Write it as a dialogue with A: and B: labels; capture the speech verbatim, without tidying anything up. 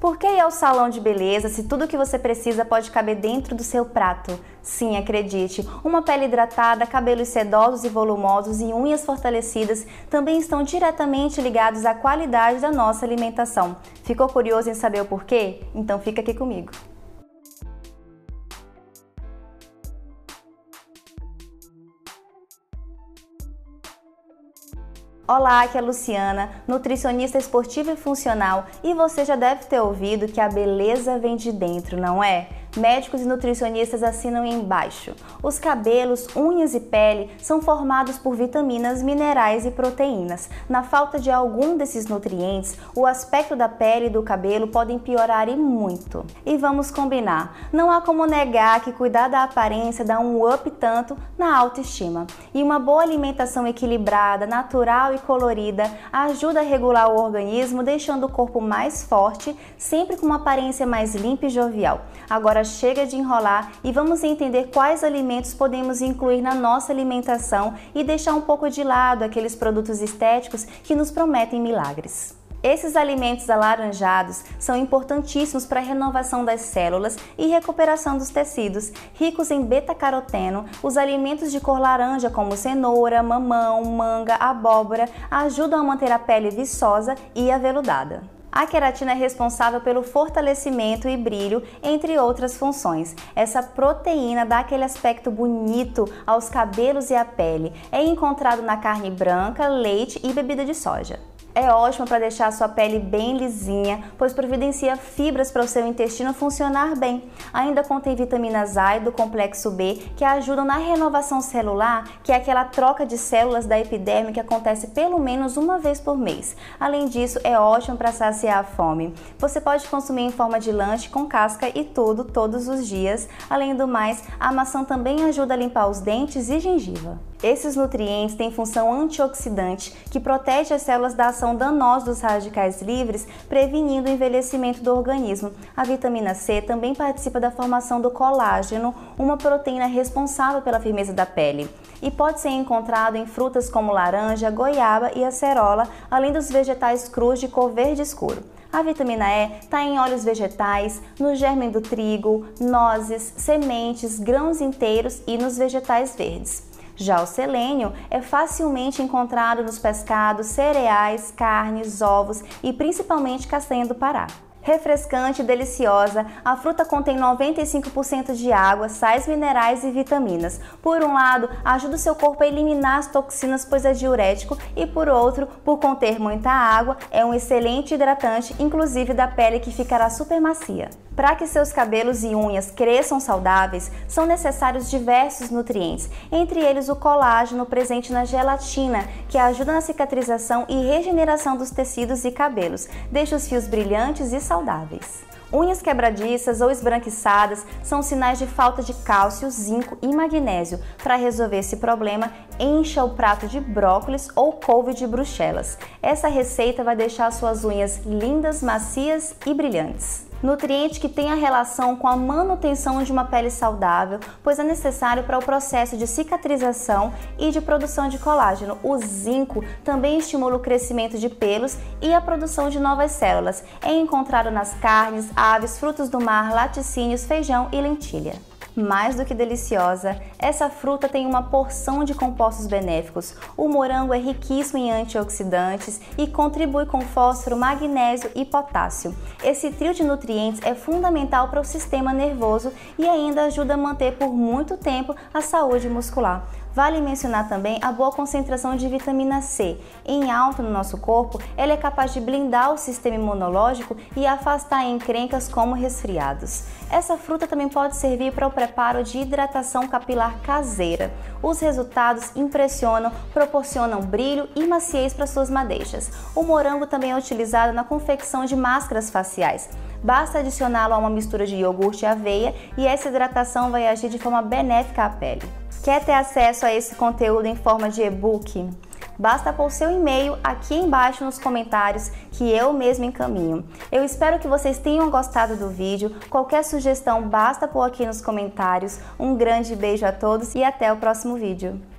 A: Por que ir ao salão de beleza se tudo que você precisa pode caber dentro do seu prato? Sim, acredite, uma pele hidratada, cabelos sedosos e volumosos e unhas fortalecidas também estão diretamente ligados à qualidade da nossa alimentação. Ficou curioso em saber o porquê? Então fica aqui comigo. Olá, aqui é a Luciana, nutricionista esportiva e funcional, e você já deve ter ouvido que a beleza vem de dentro, não é? Médicos e nutricionistas assinam embaixo. Os cabelos, unhas e pele são formados por vitaminas, minerais e proteínas. Na falta de algum desses nutrientes, o aspecto da pele e do cabelo podem piorar e muito. E vamos combinar, não há como negar que cuidar da aparência dá um up tanto na autoestima. E uma boa alimentação equilibrada, natural e colorida ajuda a regular o organismo, deixando o corpo mais forte, sempre com uma aparência mais limpa e jovial. Agora chega de enrolar e vamos entender quais alimentos podemos incluir na nossa alimentação e deixar um pouco de lado aqueles produtos estéticos que nos prometem milagres. Esses alimentos alaranjados são importantíssimos para a renovação das células e recuperação dos tecidos. Ricos em beta-caroteno, os alimentos de cor laranja como cenoura, mamão, manga, abóbora ajudam a manter a pele viçosa e aveludada. A queratina é responsável pelo fortalecimento e brilho, entre outras funções. Essa proteína dá aquele aspecto bonito aos cabelos e à pele. É encontrado na carne branca, leite e bebida de soja. É ótimo para deixar a sua pele bem lisinha, pois providencia fibras para o seu intestino funcionar bem. Ainda contém vitaminas A e do complexo B, que ajudam na renovação celular, que é aquela troca de células da epiderme que acontece pelo menos uma vez por mês. Além disso, é ótimo para saciar a fome. Você pode consumir em forma de lanche com casca e tudo, todos os dias. Além do mais, a maçã também ajuda a limpar os dentes e gengiva. Esses nutrientes têm função antioxidante, que protege as células da ação danosa dos radicais livres, prevenindo o envelhecimento do organismo. A vitamina C também participa da formação do colágeno, uma proteína responsável pela firmeza da pele. E pode ser encontrado em frutas como laranja, goiaba e acerola, além dos vegetais crus de cor verde escuro. A vitamina E está em óleos vegetais, no germe do trigo, nozes, sementes, grãos inteiros e nos vegetais verdes. Já o selênio é facilmente encontrado nos pescados, cereais, carnes, ovos e principalmente castanha do Pará. Refrescante e deliciosa, a fruta contém noventa e cinco por cento de água, sais minerais e vitaminas. Por um lado, ajuda o seu corpo a eliminar as toxinas, pois é diurético, e por outro, por conter muita água, é um excelente hidratante, inclusive da pele, que ficará super macia. Para que seus cabelos e unhas cresçam saudáveis, são necessários diversos nutrientes, entre eles o colágeno presente na gelatina, que ajuda na cicatrização e regeneração dos tecidos e cabelos, deixa os fios brilhantes e saudáveis. Unhas quebradiças ou esbranquiçadas são sinais de falta de cálcio, zinco e magnésio. Para resolver esse problema, encha o prato de brócolis ou couve de bruxelas. Essa receita vai deixar suas unhas lindas, macias e brilhantes. Nutriente que tem a relação com a manutenção de uma pele saudável, pois é necessário para o processo de cicatrização e de produção de colágeno. O zinco também estimula o crescimento de pelos e a produção de novas células. É encontrado nas carnes, aves, frutos do mar, laticínios, feijão e lentilha. Mais do que deliciosa, essa fruta tem uma porção de compostos benéficos. O morango é riquíssimo em antioxidantes e contribui com fósforo, magnésio e potássio. Esse trio de nutrientes é fundamental para o sistema nervoso e ainda ajuda a manter por muito tempo a saúde muscular. Vale mencionar também a boa concentração de vitamina C. Em alta no nosso corpo, ela é capaz de blindar o sistema imunológico e afastar encrencas como resfriados. Essa fruta também pode servir para o preparo de hidratação capilar caseira. Os resultados impressionam, proporcionam brilho e maciez para suas madeixas. O morango também é utilizado na confecção de máscaras faciais. Basta adicioná-lo a uma mistura de iogurte e aveia e essa hidratação vai agir de forma benéfica à pele. Quer ter acesso a esse conteúdo em forma de e-book? Basta pôr seu e-mail aqui embaixo nos comentários que eu mesmo encaminho. Eu espero que vocês tenham gostado do vídeo. Qualquer sugestão basta pôr aqui nos comentários. Um grande beijo a todos e até o próximo vídeo.